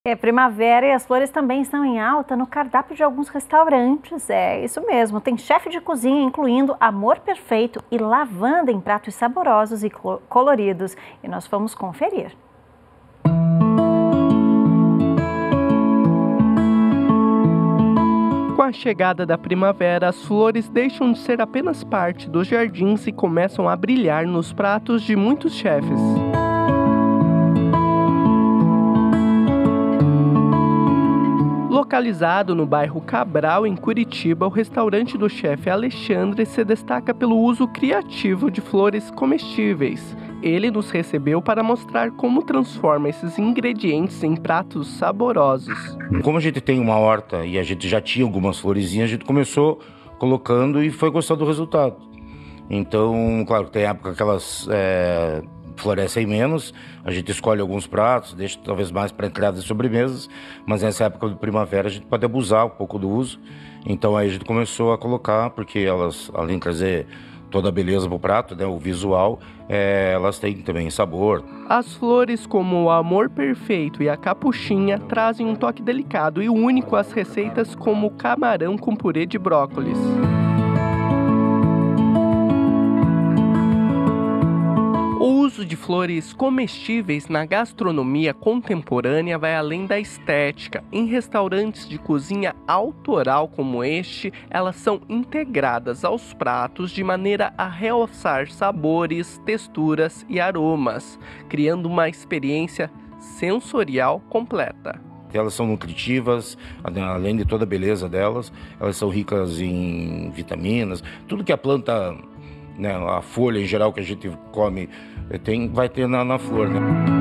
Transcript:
É primavera e as flores também estão em alta no cardápio de alguns restaurantes. É isso mesmo, tem chefe de cozinha incluindo amor perfeito e lavanda em pratos saborosos e coloridos. E nós vamos conferir. Com a chegada da primavera, as flores deixam de ser apenas parte dos jardins e começam a brilhar nos pratos de muitos chefes. Localizado no bairro Cabral, em Curitiba, o restaurante do chefe Alexandre se destaca pelo uso criativo de flores comestíveis. Ele nos recebeu para mostrar como transforma esses ingredientes em pratos saborosos. Como a gente tem uma horta e a gente já tinha algumas florezinhas, a gente começou colocando e foi gostando do resultado. Então, claro, tem época que elas florescem menos, a gente escolhe alguns pratos, deixa talvez mais para entradas e sobremesas, mas nessa época de primavera a gente pode abusar um pouco do uso. Então aí a gente começou a colocar, porque elas, além de trazer toda a beleza para o prato, né, o visual, elas têm também sabor. As flores como o amor perfeito e a capuchinha trazem um toque delicado e único às receitas como o camarão com purê de brócolis. O uso de flores comestíveis na gastronomia contemporânea vai além da estética. Em restaurantes de cozinha autoral como este, elas são integradas aos pratos de maneira a realçar sabores, texturas e aromas, criando uma experiência sensorial completa. Elas são nutritivas, além de toda a beleza delas, elas são ricas em vitaminas, tudo que a planta, né, a folha em geral que a gente come vai ter na flor, né?